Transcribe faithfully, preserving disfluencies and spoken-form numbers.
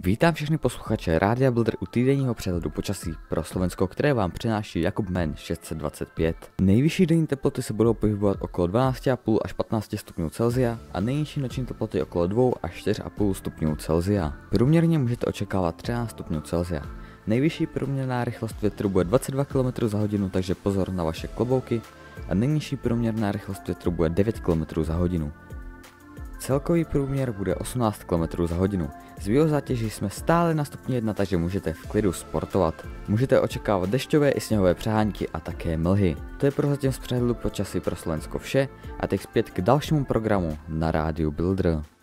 Vítám všechny posluchače Rádia Builder u týdenního přehledu počasí pro Slovensko, které vám přináší Jakub Men šest set dvacet pět. Nejvyšší denní teploty se budou pohybovat okolo dvanáct celá pět až patnáct stupňů Celsia a nejnižší noční teploty okolo dva až čtyři celá pět stupňů Celsia. Průměrně můžete očekávat třináct stupňů Celsia. Nejvyšší průměrná rychlost větru bude dvacet dva kilometrů za hodinu, takže pozor na vaše klobouky, a nejnižší průměrná rychlost větru bude devět kilometrů za hodinu. Celkový průměr bude osmnáct kilometrů za hodinu. Z biozátěží jsme stále na stupni jedna, takže můžete v klidu sportovat. Můžete očekávat dešťové i sněhové přehánky a také mlhy. To je prozatím z přehledu počasí pro Slovensko vše a teď zpět k dalšímu programu na Rádiu Builder.